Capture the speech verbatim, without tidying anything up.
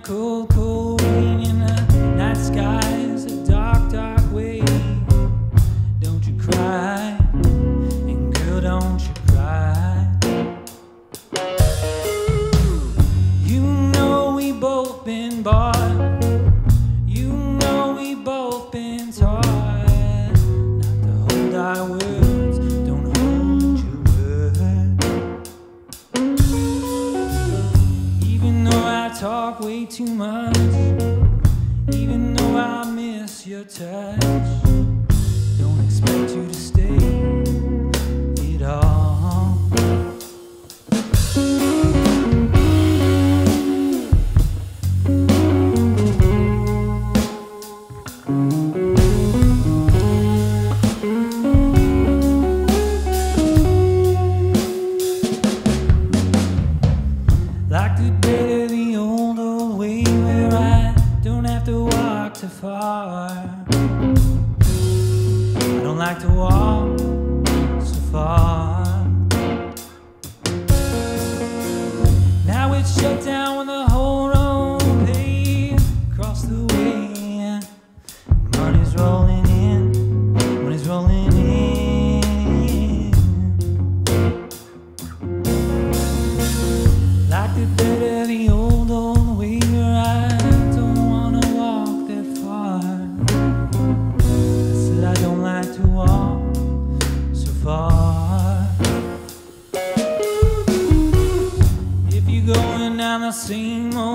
cold, cold rain in the night skies, a dark, dark way. Don't you cry, and girl, don't you cry. You know we both been bought, you know we both been taught not to hold our words, don't hold your word. Even though I talk way too much, even though I miss your touch, don't expect you to stay at all. Liked it better the old, old way where I don't have to walk too far. I don't like to walk so far. Now it's shut down with the whole road paved across the way. Money's rolling in, money's rolling in. Liked it better the old, old way where I don't wanna walk that far. I said I don't like to walk so far. If you're going down the same old